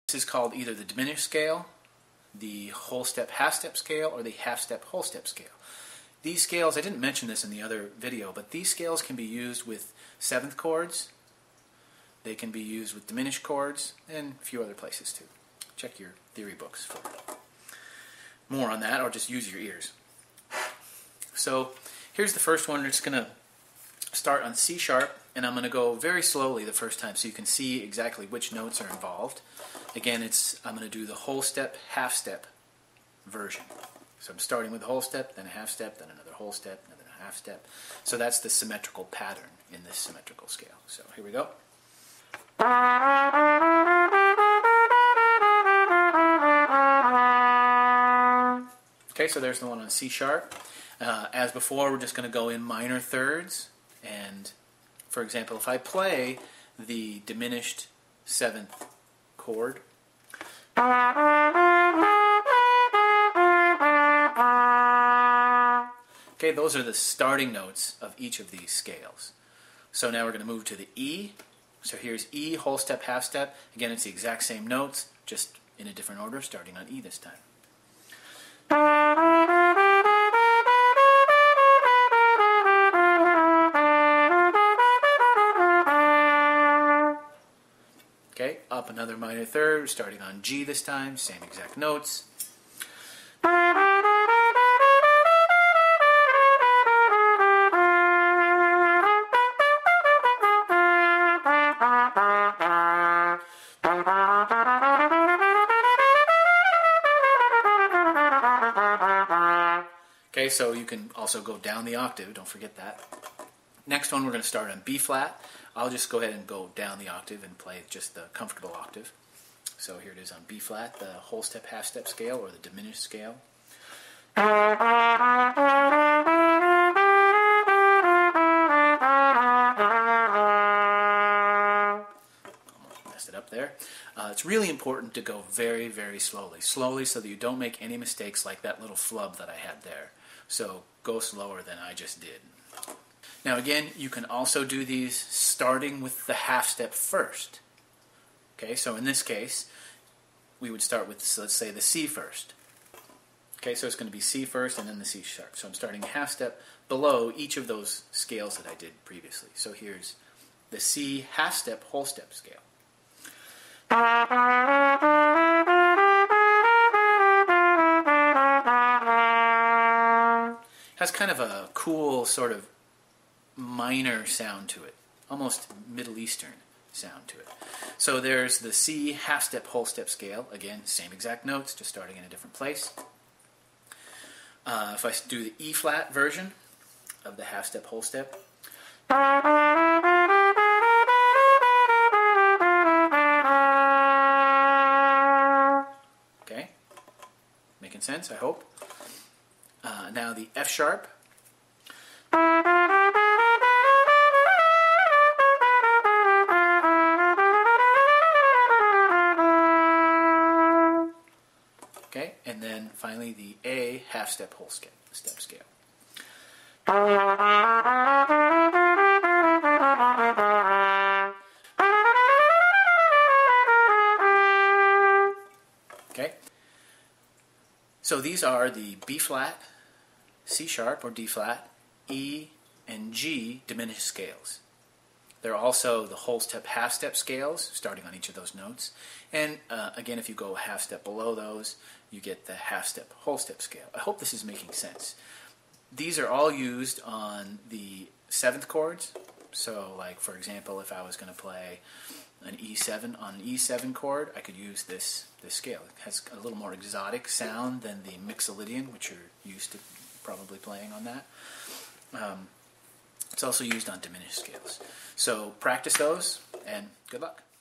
This is called either the diminished scale, the whole step half step scale, or the half step whole step scale. These scales, I didn't mention this in the other video, but these scales can be used with seventh chords. They can be used with diminished chords and a few other places too. Check your theory books for more on that, or just use your ears. So here's the first one. We're just going to start on C sharp, and I'm going to go very slowly the first time so you can see exactly which notes are involved. Again, I'm going to do the whole step, half step version. So I'm starting with the whole step, then a half step, then another whole step, and then a half step. So that's the symmetrical pattern in this symmetrical scale. So here we go. Okay, so there's the one on C sharp. As before, we're just going to go in minor thirds. And for example, if I play the diminished seventh chord, okay, those are the starting notes of each of these scales. So now we're going to move to the E. So here's E, whole step, half step. Again, it's the exact same notes, just in a different order, starting on E this time. Okay, up another minor third, starting on G this time, same exact notes. Okay, so you can also go down the octave, don't forget that. Next one, we're going to start on B flat. I'll just go ahead and go down the octave and play just the comfortable octave. So here it is on B flat, the whole step, half step scale, or the diminished scale. Almost messed it up there. It's really important to go very, very slowly. Slowly so that you don't make any mistakes like that little flub that I had there. So go slower than I just did. Now again, you can also do these starting with the half step first. Okay, so in this case, we would start with, let's say, the C first. Okay, so it's going to be C first and then the C sharp. So I'm starting a half step below each of those scales that I did previously. So here's the C half step, whole step scale. Has kind of a cool sort of minor sound to it, almost Middle Eastern sound to it. So there's the C half step whole step scale. Again, same exact notes, just starting in a different place. If I do the E flat version of the half step whole step, okay, making sense, I hope. Now the F sharp. Okay, and then finally the A half step whole step scale. Okay, so these are the B flat, C sharp or D flat, E, and G diminished scales. They're also the whole step, half step scales, starting on each of those notes. And again, if you go a half step below those, you get the half step, whole step scale. I hope this is making sense. These are all used on the seventh chords. So like, for example, if I was going to play an E7 on an E7 chord, I could use this scale. It has a little more exotic sound than the Mixolydian, which you're used to probably playing on that. It's also used on diminished scales. So practice those, and good luck.